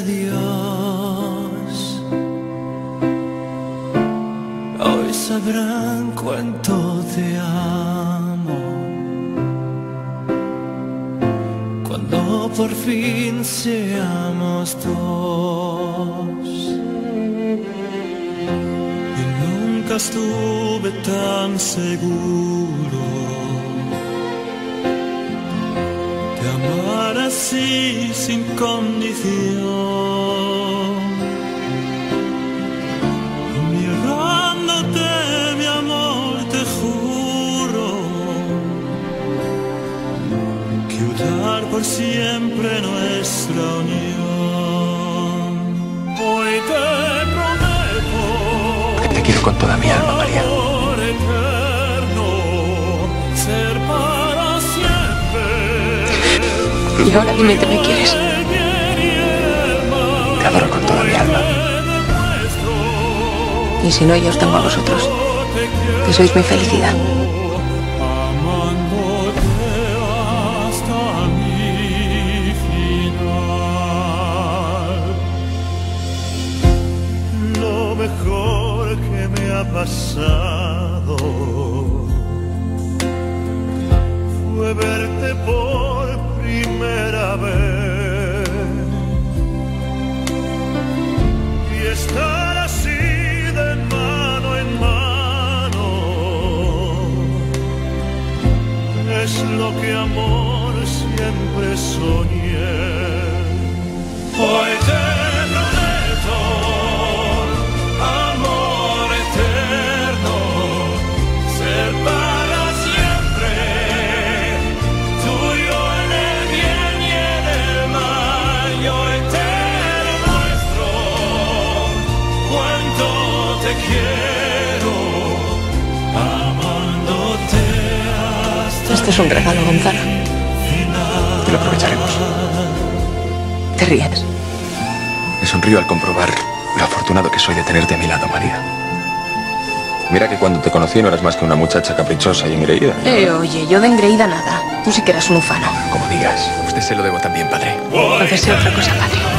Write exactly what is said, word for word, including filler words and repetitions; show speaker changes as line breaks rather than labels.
Dios. Hoy sabrán cuánto te amo, cuando por fin seamos dos. Y nunca estuve tan seguro de amar así sin condición. Mirándote, mi amor, te juro que unir por siempre nuestra unión. Hoy te prometo
que te quiero con toda mi alma, María.
amor eterno, ser para siempre.
Y ahora dime que me quieres.
Te adoro con toda mi alma.
Y si no, yo os tengo a vosotros, que sois mi felicidad.
Amándote hasta mi final. Lo mejor que me ha pasado fue verte por primera vez y estar así de mano en mano. Es lo que amor siempre soñé. Hoy te prometo amor eterno, ser para siempre tuyo en el bien y en el mal. Y hoy te demuestro cuánto te quiero, amándote hasta
Este es un regalo, Gonzalo.
Y lo aprovecharemos.
Te ríes.
Me sonrío al comprobar lo afortunado que soy de tenerte a mi lado, María. Mira que cuando te conocí no eras más que una muchacha caprichosa y engreída.
Eh, oye, yo de engreída nada. Tú sí que eras un ufano.
Como digas. A usted se lo debo también, padre.
Entonces sea otra cosa, padre.